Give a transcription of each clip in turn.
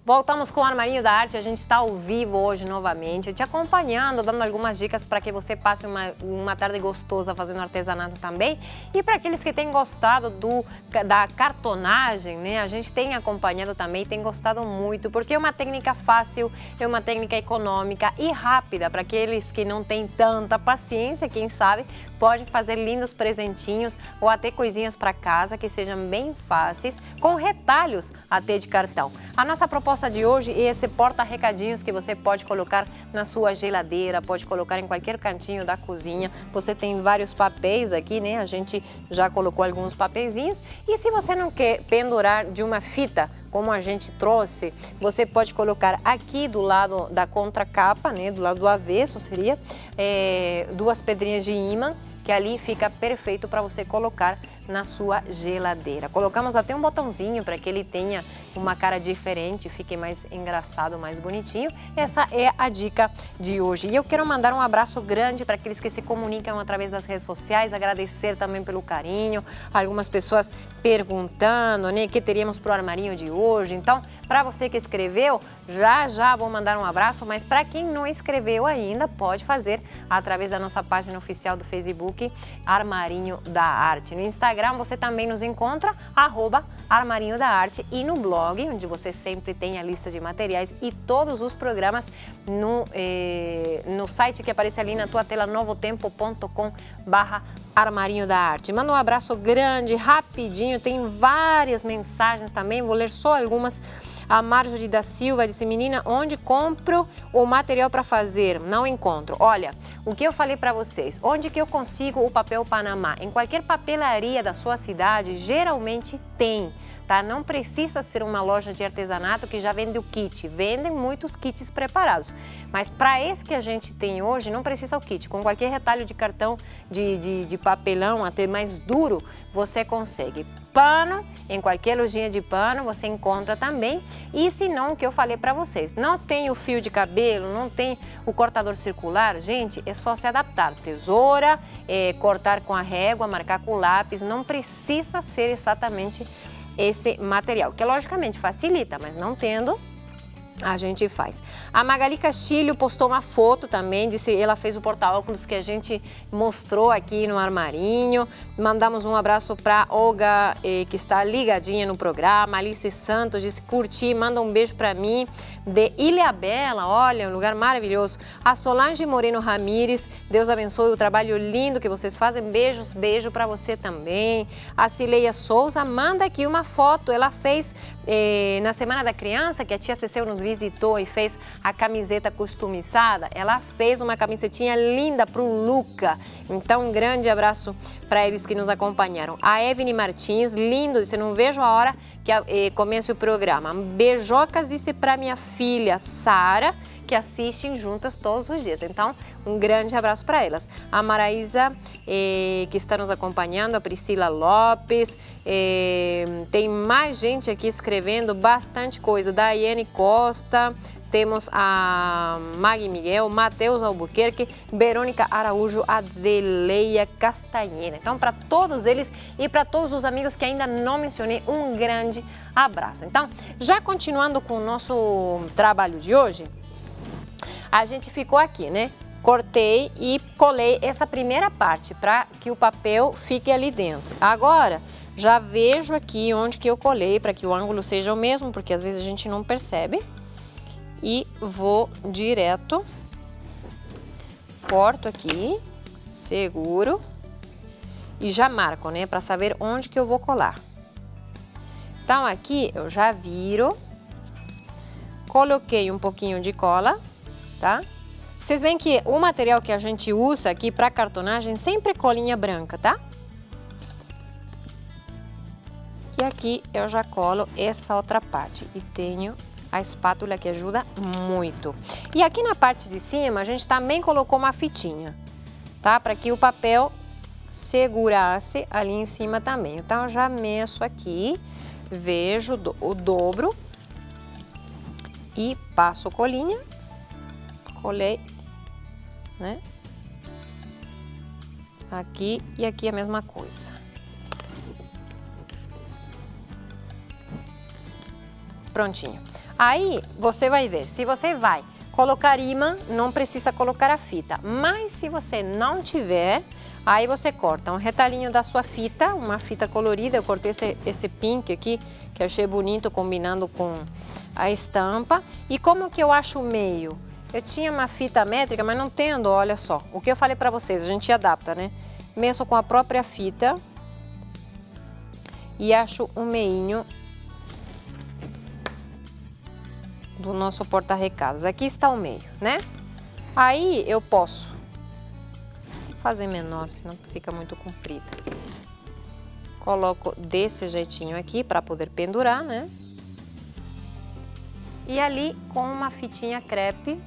Voltamos com o Armarinho da Arte, a gente está ao vivo hoje novamente, te acompanhando, dando algumas dicas para que você passe uma tarde gostosa fazendo artesanato também. E para aqueles que têm gostado da cartonagem, né, a gente tem acompanhado também, tem gostado muito, porque é uma técnica fácil, é uma técnica econômica e rápida para aqueles que não têm tanta paciência, quem sabe, pode fazer lindos presentinhos ou até coisinhas para casa que sejam bem fáceis, com retalhos até de cartão. A nossa proposta de hoje é esse porta-recadinhos que você pode colocar na sua geladeira, pode colocar em qualquer cantinho da cozinha. Você tem vários papéis aqui, né? A gente já colocou alguns papeizinhos. E se você não quer pendurar de uma fita, como a gente trouxe, você pode colocar aqui do lado da contracapa, né? Do lado do avesso seria, duas pedrinhas de ímã, que ali fica perfeito para você colocar na sua geladeira. Colocamos até um botãozinho para que ele tenha uma cara diferente, fique mais engraçado, mais bonitinho. Essa é a dica de hoje. E eu quero mandar um abraço grande para aqueles que se comunicam através das redes sociais, agradecer também pelo carinho, algumas pessoas perguntando, né, o que teríamos para o armarinho de hoje. Então, para você que escreveu, já vou mandar um abraço, mas para quem não escreveu ainda, pode fazer através da nossa página oficial do Facebook, Armarinho da Arte. No Instagram você também nos encontra, @Armarinho da Arte, e no blog, onde você sempre tem a lista de materiais e todos os programas no site que aparece ali na tua tela, novotempo.com/Armarinho da Arte. Manda um abraço grande, rapidinho, tem várias mensagens também, vou ler só algumas. A Marjorie da Silva disse: menina, onde compro o material para fazer? Não encontro. Olha, o que eu falei para vocês, onde que eu consigo o papel Panamá? Em qualquer papelaria da sua cidade, geralmente tem. Tá? Não precisa ser uma loja de artesanato que já vende o kit, vendem muitos kits preparados. Mas para esse que a gente tem hoje, não precisa o kit. Com qualquer retalho de cartão, de papelão, até mais duro, você consegue. Pano, em qualquer lojinha de pano você encontra também. E se não, o que eu falei para vocês, não tem o fio de cabelo, não tem o cortador circular, gente, é só se adaptar. Tesoura, cortar com a régua, marcar com o lápis, não precisa ser exatamente esse material, que logicamente facilita, mas não tendo, a gente faz. A Magali Castilho postou uma foto também, disse, ela fez o porta-óculos que a gente mostrou aqui no armarinho. Mandamos um abraço para Olga, que está ligadinha no programa. Alice Santos disse, curti, manda um beijo para mim. De Ilhabela, olha, um lugar maravilhoso. A Solange Moreno Ramires, Deus abençoe o trabalho lindo que vocês fazem. Beijo para você também. A Cileia Souza manda aqui uma foto, ela fez na Semana da Criança, que a tia Ceceu nos visitou e fez a camiseta customizada. Ela fez uma camisetinha linda para o Luca. Então, um grande abraço para eles que nos acompanharam. A Evne Martins, lindo, disse, não vejo a hora que comece o programa. Beijocas, disse para minha filha Sara, que assistem juntas todos os dias. Então, um grande abraço para elas. A Maraísa, que está nos acompanhando, a Priscila Lopes, tem mais gente aqui escrevendo bastante coisa. Daiane Costa, temos a Magui Miguel, Matheus Albuquerque, Verônica Araújo, Adeleia Castanheira. Então, para todos eles e para todos os amigos que ainda não mencionei, um grande abraço. Então, já continuando com o nosso trabalho de hoje, a gente ficou aqui, né? Cortei e colei essa primeira parte para que o papel fique ali dentro. Agora, já vejo aqui onde que eu colei para que o ângulo seja o mesmo, porque às vezes a gente não percebe. E vou direto, corto aqui, seguro e já marco, né, para saber onde que eu vou colar. Então aqui eu já viro, coloquei um pouquinho de cola, tá? Vocês veem que o material que a gente usa aqui para cartonagem sempre é colinha branca, tá? E aqui eu já colo essa outra parte e tenho a espátula que ajuda muito. E aqui na parte de cima a gente também colocou uma fitinha, tá? Para que o papel segurasse ali em cima também. Então eu já meço aqui, vejo o dobro e passo colinha, colei, né? Aqui e aqui a mesma coisa. Prontinho. Aí você vai ver, se você vai colocar imã, não precisa colocar a fita, mas se você não tiver, aí você corta um retalhinho da sua fita, uma fita colorida. Eu cortei esse pink aqui, que eu achei bonito, combinando com a estampa. E como que eu acho o meio? Eu tinha uma fita métrica, mas não tendo, olha só. O que eu falei pra vocês, a gente adapta, né? Meço com a própria fita e acho o meinho do nosso porta-recados. Aqui está o meio, né? Aí eu posso fazer menor, senão fica muito comprida. Coloco desse jeitinho aqui para poder pendurar, né? E ali com uma fitinha crepe,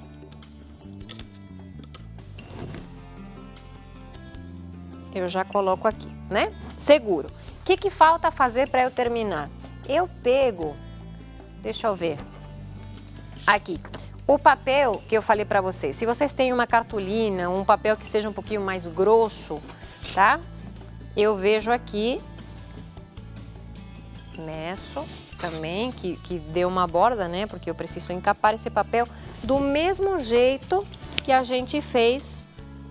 eu já coloco aqui, né? Seguro. O que falta fazer para eu terminar? Eu pego, deixa eu ver, aqui, o papel que eu falei para vocês. Se vocês têm uma cartolina, um papel que seja um pouquinho mais grosso, tá? Eu vejo aqui, meço também, que dê uma borda, né? Porque eu preciso encapar esse papel do mesmo jeito que a gente fez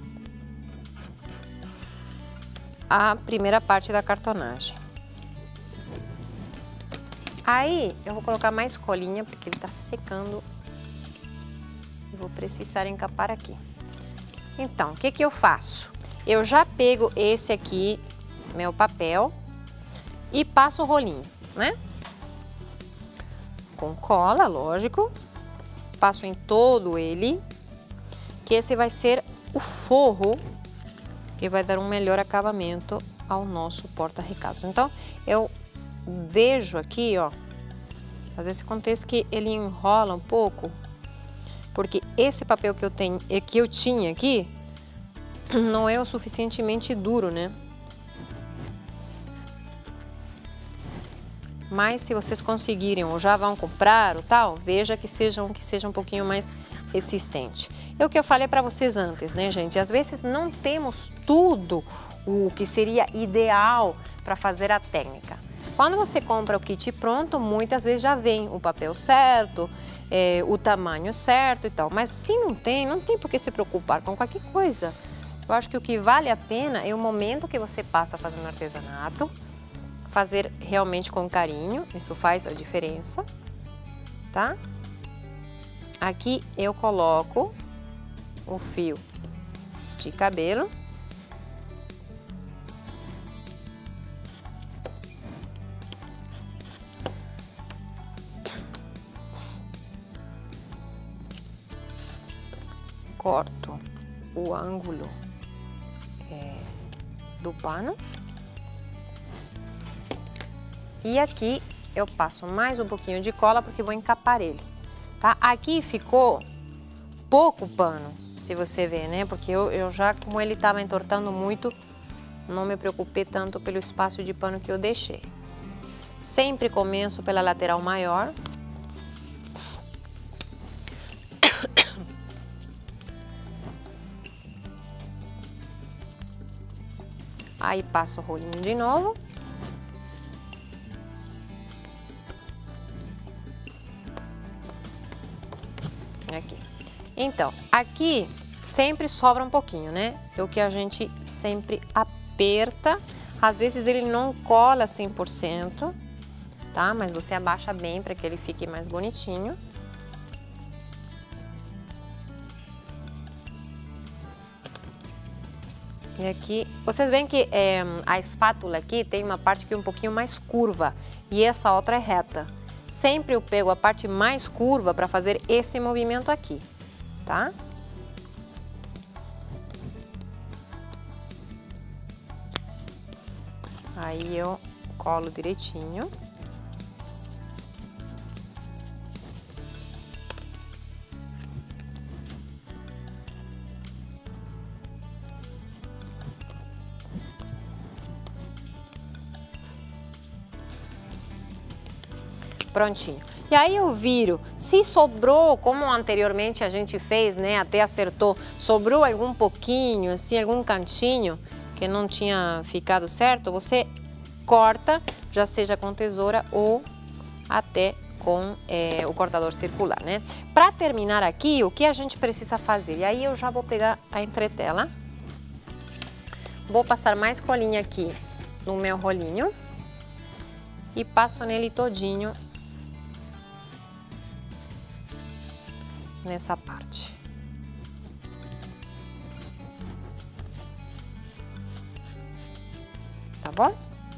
a primeira parte da cartonagem. Aí eu vou colocar mais colinha, porque ele tá secando. Vou precisar encapar aqui. Então, o que eu faço? Eu já pego esse aqui, meu papel, e passo o rolinho, né? Com cola, lógico. Passo em todo ele, que esse vai ser o forro que vai dar um melhor acabamento ao nosso porta-recados. Então, eu vejo aqui, ó, às vezes acontece que ele enrola um pouco, porque esse papel que eu tinha aqui não é o suficientemente duro, né? Mas se vocês conseguirem ou já vão comprar ou tal, veja que seja um pouquinho mais resistente. É o que eu falei para vocês antes, né, gente? Às vezes não temos tudo o que seria ideal para fazer a técnica. Quando você compra o kit pronto, muitas vezes já vem o papel certo, o tamanho certo e tal. Mas se não tem por que se preocupar com qualquer coisa. Eu acho que o que vale a pena é o momento que você passa fazendo artesanato, fazer realmente com carinho, isso faz a diferença, tá? Aqui eu coloco o fio de cabelo. Corto o ângulo do pano. E aqui eu passo mais um pouquinho de cola porque vou encapar ele, tá? Aqui ficou pouco pano, se você ver, né? Porque eu já, como ele estava entortando muito, não me preocupei tanto pelo espaço de pano que eu deixei. Sempre começo pela lateral maior. Aí passo o rolinho de novo. Aqui. Então, aqui sempre sobra um pouquinho, né? É o que a gente sempre aperta. Às vezes ele não cola 100%, tá? Mas você abaixa bem para que ele fique mais bonitinho. E aqui, vocês veem que a espátula aqui tem uma parte que é um pouquinho mais curva e essa outra é reta. Sempre eu pego a parte mais curva para fazer esse movimento aqui, tá? Aí eu colo direitinho. Prontinho. E aí eu viro, se sobrou, como anteriormente a gente fez, né, até acertou, sobrou algum pouquinho, assim, algum cantinho que não tinha ficado certo, você corta, já seja com tesoura ou até com o cortador circular, né? Para terminar aqui, o que a gente precisa fazer? E aí eu já vou pegar a entretela. Vou passar mais colinha aqui no meu rolinho e passo nele todinho nessa parte. Tá bom?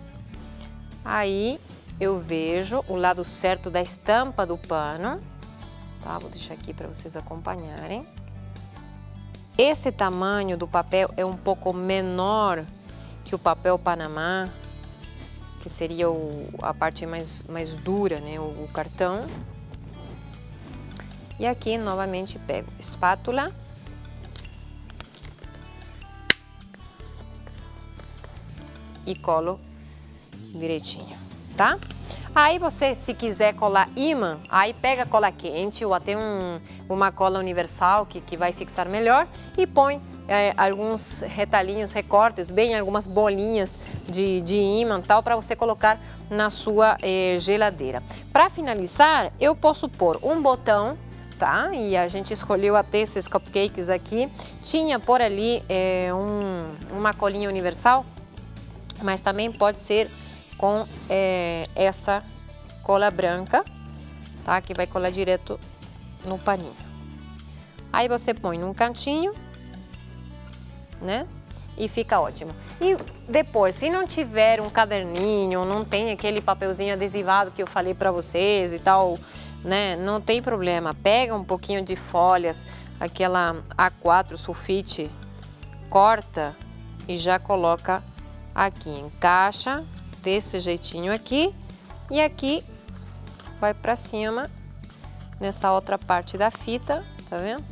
Aí eu vejo o lado certo da estampa do pano, tá? Vou deixar aqui para vocês acompanharem. Esse tamanho do papel é um pouco menor que o papel Panamá, que seria a parte mais dura, né? O cartão. E aqui novamente pego espátula e colo direitinho, tá? Aí você, se quiser colar imã, aí pega cola quente ou até uma cola universal que vai fixar melhor e põe alguns retalhinhos, recortes, bem algumas bolinhas de imã tal para você colocar na sua geladeira. Para finalizar, eu posso pôr um botão, tá? E a gente escolheu até esses cupcakes aqui. Tinha por ali uma colinha universal, mas também pode ser com essa cola branca, tá? Que vai colar direto no paninho. Aí você põe num cantinho, né? E fica ótimo. E depois, se não tiver um caderninho, não tem aquele papelzinho adesivado que eu falei para vocês e tal, né? Não tem problema. Pega um pouquinho de folhas, aquela A4 sulfite, corta e já coloca aqui, encaixa desse jeitinho aqui e aqui vai pra cima nessa outra parte da fita, tá vendo?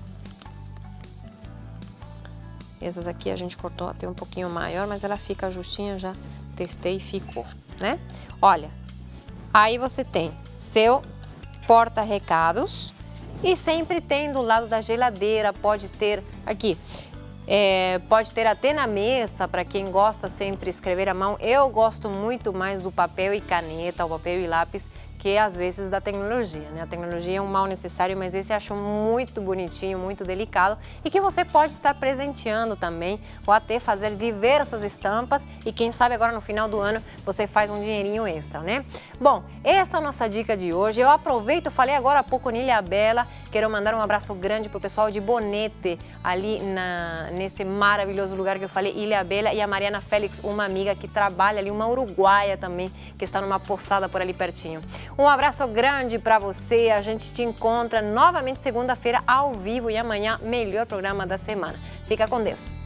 Essas aqui a gente cortou até um pouquinho maior, mas ela fica justinha, já testei e ficou, né? Olha, aí você tem seu porta-recados e sempre tem do lado da geladeira, pode ter aqui. Pode ter até na mesa, para quem gosta sempre escrever à mão. Eu gosto muito mais do papel e caneta, o papel e lápis, que às vezes da tecnologia, né? A tecnologia é um mal necessário, mas esse eu acho muito bonitinho, muito delicado e que você pode estar presenteando também ou até fazer diversas estampas e quem sabe agora no final do ano você faz um dinheirinho extra, né? Bom, essa é a nossa dica de hoje. Eu aproveito, falei agora há pouco em Ilhabela, quero mandar um abraço grande pro pessoal de Bonete, ali nesse maravilhoso lugar que eu falei, Ilhabela, e a Mariana Félix, uma amiga que trabalha ali, uma uruguaia também, que está numa poçada por ali pertinho. Um abraço grande para você, a gente te encontra novamente segunda-feira ao vivo e amanhã, melhor programa da semana. Fica com Deus.